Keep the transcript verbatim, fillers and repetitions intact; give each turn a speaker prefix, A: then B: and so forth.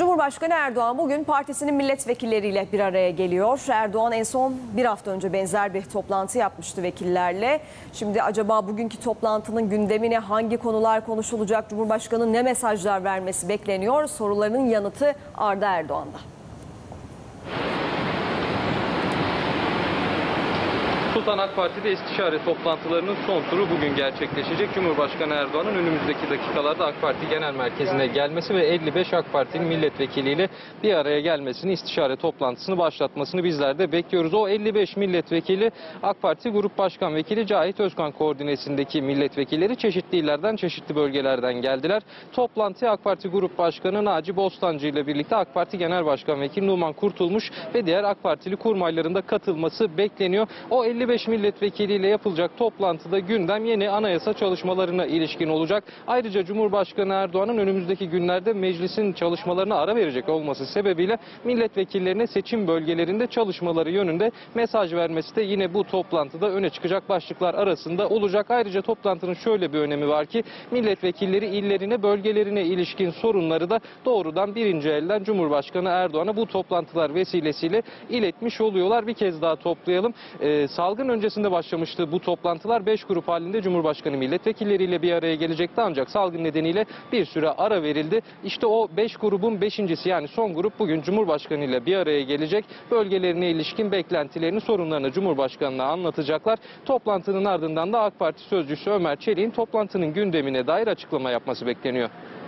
A: Cumhurbaşkanı Erdoğan bugün partisinin milletvekilleriyle bir araya geliyor. Erdoğan en son bir hafta önce benzer bir toplantı yapmıştı vekillerle. Şimdi acaba bugünkü toplantının gündemine hangi konular konuşulacak, Cumhurbaşkanı'nın ne mesajlar vermesi bekleniyor? Sorularının yanıtı Arda Erdoğan'da.
B: Sultan AK Parti'de istişare toplantılarının son turu bugün gerçekleşecek. Cumhurbaşkanı Erdoğan'ın önümüzdeki dakikalarda AK Parti Genel Merkezi'ne gelmesi ve elli beş AK Parti'nin milletvekiliyle bir araya gelmesini, istişare toplantısını başlatmasını bizler de bekliyoruz. O elli beş milletvekili AK Parti Grup Başkan Vekili Cahit Özkan koordinesindeki milletvekilleri çeşitli illerden, çeşitli bölgelerden geldiler. Toplantıya AK Parti Grup Başkanı Naci Bostancı ile birlikte AK Parti Genel Başkan Vekili Numan Kurtulmuş ve diğer AK Partili kurmayların da katılması bekleniyor. O elli beş milletvekiliyle yapılacak toplantıda gündem yeni anayasa çalışmalarına ilişkin olacak. Ayrıca Cumhurbaşkanı Erdoğan'ın önümüzdeki günlerde meclisin çalışmalarına ara verecek olması sebebiyle milletvekillerine seçim bölgelerinde çalışmaları yönünde mesaj vermesi de yine bu toplantıda öne çıkacak başlıklar arasında olacak. Ayrıca toplantının şöyle bir önemi var ki milletvekilleri illerine, bölgelerine ilişkin sorunları da doğrudan birinci elden Cumhurbaşkanı Erdoğan'a bu toplantılar vesilesiyle iletmiş oluyorlar. Bir kez daha toplayalım. Ee, Salgın öncesinde başlamıştı bu toplantılar. beş grup halinde Cumhurbaşkanı milletvekilleriyle bir araya gelecekti ancak salgın nedeniyle bir süre ara verildi. İşte o beş grubun beşincisi yani son grup bugün Cumhurbaşkanı ile bir araya gelecek. Bölgelerine ilişkin beklentilerini, sorunlarını Cumhurbaşkanı'na anlatacaklar. Toplantının ardından da AK Parti sözcüsü Ömer Çelik'in toplantının gündemine dair açıklama yapması bekleniyor.